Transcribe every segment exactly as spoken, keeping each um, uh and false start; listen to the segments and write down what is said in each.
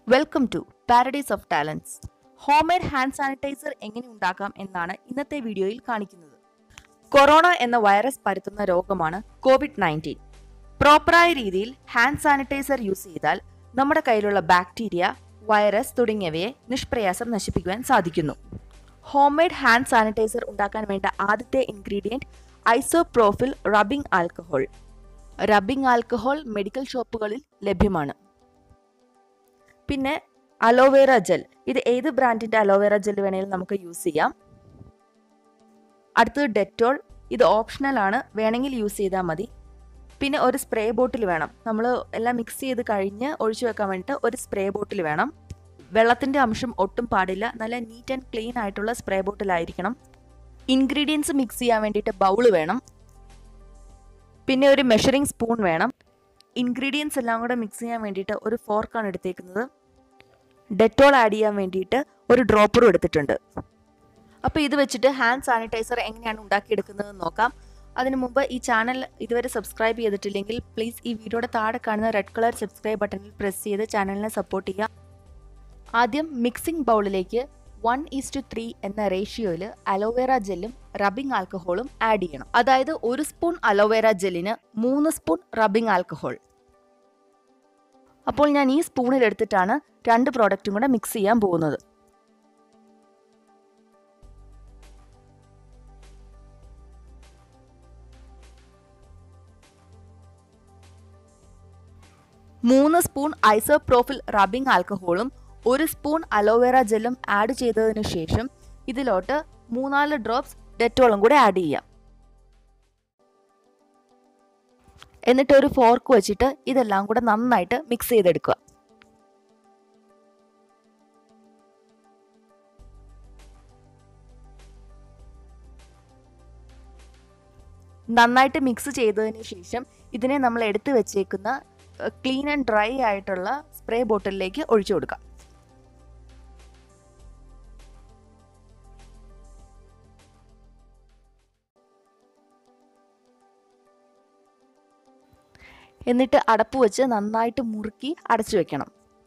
Welcome to paradise of talents. Home made hand sanitizer എങ്ങനെ ഉണ്ടാക്കാം എന്നാണ് ഇന്നത്തെ വീഡിയോയിൽ കാണിക്കുന്നത്. കൊറോണ എന്ന വൈറസ് പരത്തുന്ന രോഗമാണ് കോവിഡ് നയൻറ്റീൻ. പ്രോപ്പറായ രീതിയിൽ ഹാൻഡ് സാനിറ്റൈസർ യൂസ് ചെയ്താൽ നമ്മുടെ കയ്യിലുള്ള ബാക്ടീരിയ, വൈറസ് തുടങ്ങിയവയെ നിഷ്പ്രയാസം നശിപ്പിക്കുവാൻ സാധിക്കുന്നു. ഹോം മെയ്ഡ് ഹാൻഡ് സാനിറ്റൈസർ ഉണ്ടാക്കാൻ വേണ്ട ആദ്യത്തെ ingredient isopropyl rubbing alcohol. Rubbing alcohol medical ഷോപ്പുകളിൽ ലഭ്യമാണ്. പിന്നെ അലോവേറ ജെൽ. ഇത് ഏത് ബ്രാൻഡിന്റെ അലോവേറ ജെൽ വേണമെങ്കിലും നമുക്ക് യൂസ് ചെയ്യാം. അടുത്തത് ഡെറ്റോൾ. ഇത് ഓപ്ഷണൽ ആണ്, വേണമെങ്കിൽ യൂസ് ചെയ്താൽ മതി. പിന്നെ ഒരു സ്പ്രേ ബോട്ടിൽ വേണം. നമ്മൾ എല്ലാം മിക്സ് ചെയ്ത് കഴിഞ്ഞ് ഒഴിച്ചു വെക്കാൻ വേണ്ടിയിട്ട് ഒരു സ്പ്രേ ബോട്ടിൽ വേണം. വെള്ളത്തിന്റെ അംശം ഒട്ടും പാടില്ല. നല്ല നീറ്റ് ആൻഡ് ക്ലീൻ ആയിട്ടുള്ള സ്പ്രേ ബോട്ടിലായിരിക്കണം. ഇൻഗ്രീഡിയൻസ് മിക്സ് ചെയ്യാൻ വേണ്ടിയിട്ട് ബൗൾ വേണം. പിന്നെ ഒരു മെഷറിംഗ് സ്പൂൺ വേണം. ഇൻഗ്രീഡിയൻസ് എല്ലാം കൂടെ മിക്സ് ചെയ്യാൻ വേണ്ടിയിട്ട് ഒരു ഫോർക്കാണ് എടുത്തേക്കുന്നത്. ഡെറ്റോൾ ആഡ് ചെയ്യാൻ വേണ്ടിയിട്ട് ഒരു ഡ്രോപ്പറും എടുത്തിട്ടുണ്ട്. അപ്പോൾ ഇത് വെച്ചിട്ട് ഹാൻഡ് സാനിറ്റൈസർ എങ്ങനെയാണ് ഉണ്ടാക്കിയെടുക്കുന്നതെന്ന് നോക്കാം. അതിനു മുമ്പ് ഈ ചാനൽ ഇതുവരെ സബ്സ്ക്രൈബ് ചെയ്തിട്ടില്ലെങ്കിൽ പ്ലീസ് ഈ വീഡിയോയുടെ താഴെ കാണുന്ന റെഡ് കളർ സബ്സ്ക്രൈബ് ബട്ടണിൽ പ്രസ് ചെയ്ത് ചാനലിനെ സപ്പോർട്ട് ചെയ്യുക. ആദ്യം മിക്സിംഗ് ബൗളിലേക്ക് വൺ ഈസ് ടു ത്രീ എന്ന റേഷ്യോയിൽ അലോവേറ ജെല്ലും റബ്ബിംഗ് ആൽക്കഹോളും ആഡ് ചെയ്യണം. അതായത് ഒരു സ്പൂൺ അലോവേറ ജെല്ലിന് മൂന്ന് സ്പൂൺ റബ്ബിംഗ് ആൽക്കഹോൾ. അപ്പോൾ ഞാൻ ഈ സ്പൂണിൽ എടുത്തിട്ടാണ് രണ്ട് പ്രോഡക്റ്റും കൂടെ മിക്സ് ചെയ്യാൻ പോകുന്നത്. മൂന്ന് സ്പൂൺ ഐസോപ്രോഫിൽ റബ്ബിംഗ് ആൽക്കഹോളും ഒരു സ്പൂൺ അലോവേറ ജെല്ലും ആഡ് ചെയ്തതിനു ശേഷം ഇതിലോട്ട് മൂന്നാല് ഡ്രോപ്സ് ഡെറ്റോളും കൂടെ ആഡ് ചെയ്യാം. എന്നിട്ട് ഒരു ഫോർക്ക് വെച്ചിട്ട് ഇതെല്ലാം കൂടെ നന്നായിട്ട് മിക്സ് ചെയ്തെടുക്കുക. നന്നായിട്ട് മിക്സ് ചെയ്തതിന് ശേഷം ഇതിനെ നമ്മൾ എടുത്തു വെച്ചേക്കുന്ന ക്ലീൻ ആൻഡ് ഡ്രൈ ആയിട്ടുള്ള സ്പ്രേ ബോട്ടിലേക്ക് ഒഴിച്ചു കൊടുക്കാം. എന്നിട്ട് അടപ്പ് വെച്ച് നന്നായിട്ട് മുറുക്കി അടച്ചു വെക്കണം.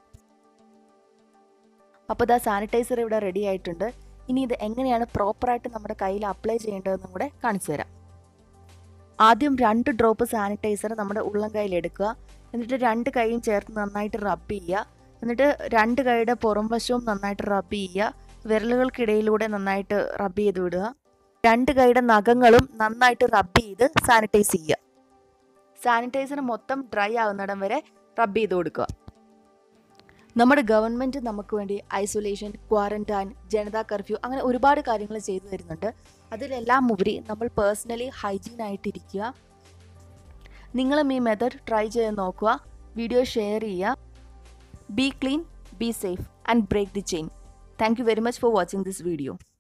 അപ്പോൾ ഇതാ സാനിറ്റൈസർ ഇവിടെ റെഡി ആയിട്ടുണ്ട്. ഇനി ഇത് എങ്ങനെയാണ് പ്രോപ്പറായിട്ട് നമ്മുടെ കയ്യിൽ അപ്ലൈ ചെയ്യേണ്ടതെന്നും കൂടെ കാണിച്ചു തരാം. ആദ്യം രണ്ട് ഡ്രോപ്പ് സാനിറ്റൈസർ നമ്മുടെ ഉള്ളം കയ്യിൽ എടുക്കുക. എന്നിട്ട് രണ്ട് കൈയും ചേർത്ത് നന്നായിട്ട് റബ്ബ് ചെയ്യുക. എന്നിട്ട് രണ്ട് കൈയുടെ പുറം വശവും നന്നായിട്ട് റബ്ബ് ചെയ്യുക. വിരലുകൾക്കിടയിലൂടെ നന്നായിട്ട് റബ്ബ് ചെയ്ത് വിടുക. രണ്ട് കൈയുടെ നഖങ്ങളും നന്നായിട്ട് റബ്ബ് ചെയ്ത് സാനിറ്റൈസ് ചെയ്യുക. സാനിറ്റൈസർ മൊത്തം ഡ്രൈ ആകുന്നിടം വരെ റബ്ബ് ചെയ്ത് കൊടുക്കുക. നമ്മുടെ ഗവൺമെൻറ് നമുക്ക് വേണ്ടി ഐസൊലേഷൻ, ക്വാറന്റൈൻ, ജനതാ കർഫ്യൂ അങ്ങനെ ഒരുപാട് കാര്യങ്ങൾ ചെയ്തു തരുന്നുണ്ട്. അതിലെല്ലാം ഉപരി നമ്മൾ പേഴ്സണലി ഹൈജീൻ ആയിട്ടിരിക്കുക. നിങ്ങളും ഈ മെത്തേഡ് ട്രൈ ചെയ്ത് നോക്കുക. വീഡിയോ ഷെയർ ചെയ്യുക. Be clean, be safe and break the chain. Thank you very much for watching this video.